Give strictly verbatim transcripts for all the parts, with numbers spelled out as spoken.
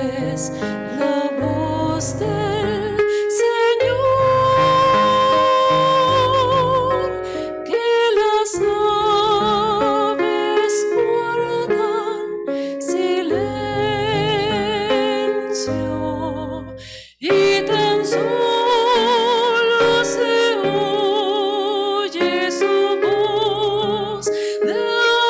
es la voz del Señor, que las aves guardan silencio y tan solo se oye su voz de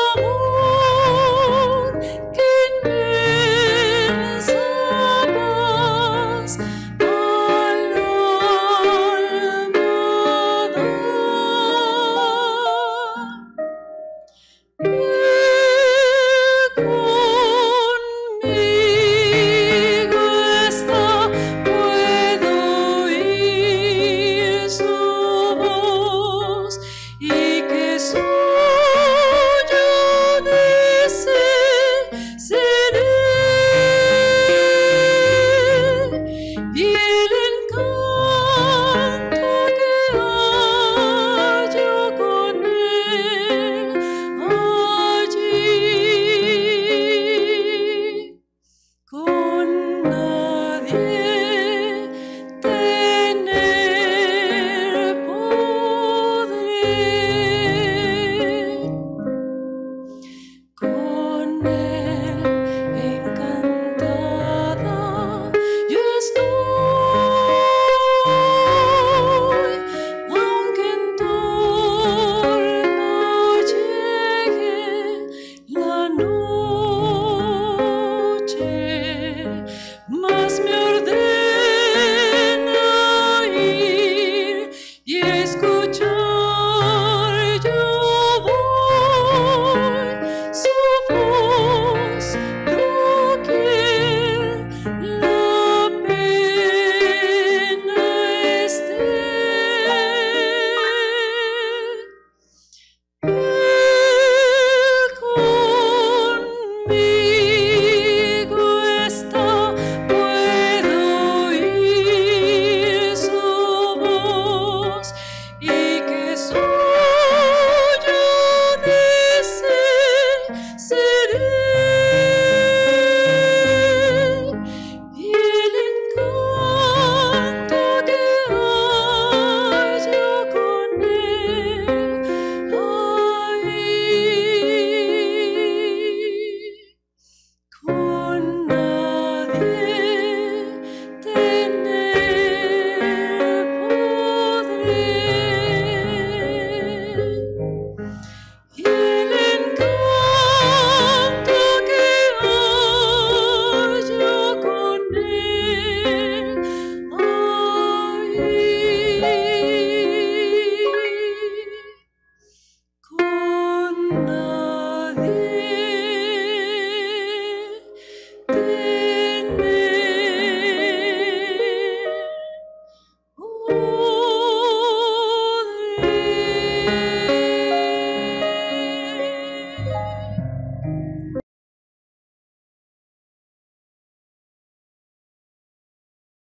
amor, que inmensa paz al alma da. Conmigo está, puedo oír su voz, y que suyo dice seré, y el encanto que hallo con él allí. Con nadie tener podré, con él encantada yo estoy, aunque en torno llegue la noche, mas me ordena ir y escuchar. Yo voy su voz doquier la pena esté. Él conmigo está, puedo oír su voz, y que suyo dice seré, y el encanto que hallo con él ahí. Con nadie tener podré, y el encanto que hallo con él ahí. Con